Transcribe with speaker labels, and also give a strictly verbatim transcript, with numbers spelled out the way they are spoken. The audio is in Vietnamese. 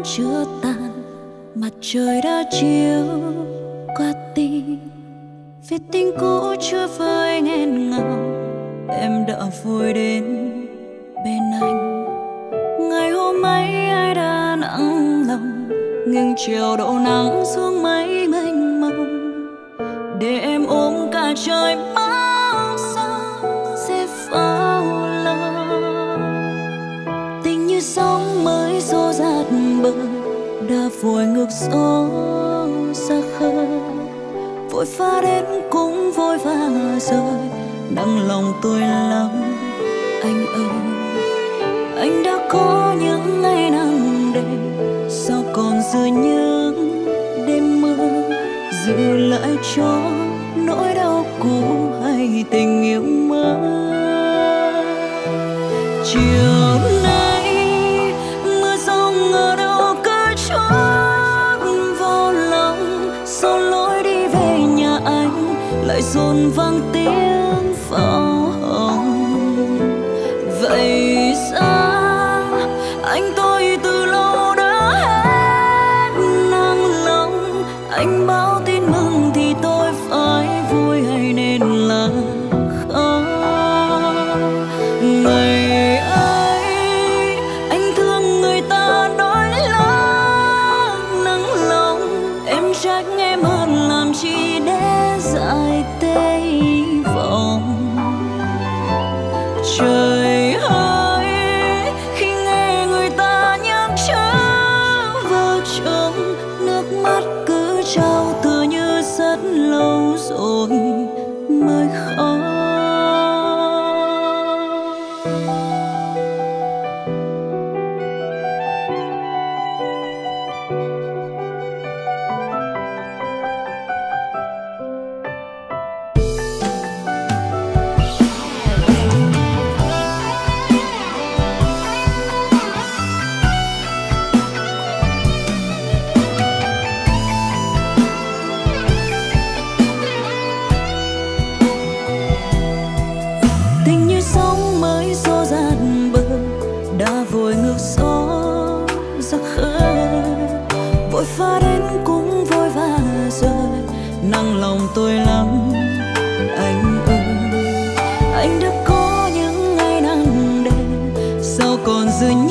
Speaker 1: chưa tàn, mặt trời đã chiếu qua tim. Viết tình cũ chưa vơi nghẹn ngào, em đã vui đến bên anh. Ngày hôm ấy ai đã nặng lòng, nghiêng chiều đổ nắng xuống mấy mênh mông, để em ôm cả trời bao xa sẽ vào lòng. Tình như sóng mới xô dạt bờ, đã vội ngược gió xa khơi, vội pha đến cũng vội vã rời. Nặng lòng tôi lắm anh ơi, anh đã có những ngày nắng đêm, sao còn dư những đêm mưa, giữ lại cho nỗi đau cũ hay tình yêu mới. Chiều nay mưa rông ở đâu cứ trút vào lòng, sau lối đi về nhà anh lại dồn vang tiếng pháo hồng. Vậy ra anh tôi từ lâu đã hết nặng lòng, anh báo tin mừng thì tôi phải vui hay nên là khóc. Ngày ấy anh thương người ta đôi lắm nặng lòng, em trách em hơn làm chi để dại tê vọng. Trời ơi khi nghe người ta nhắc trở vợ chồng, nước mắt cứ trao tựa như rất lâu rồi mới khóc. Tình như sóng mới xô dạt bờ, đã vội ngược gió ra khơi, vội pha đến cũng vội vã rời. Nặng lòng tôi lắm anh ơi, anh đã có những ngày nắng đêm, sao còn dư